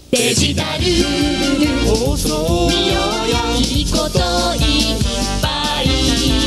デジタル放送見ようよいいこといっぱい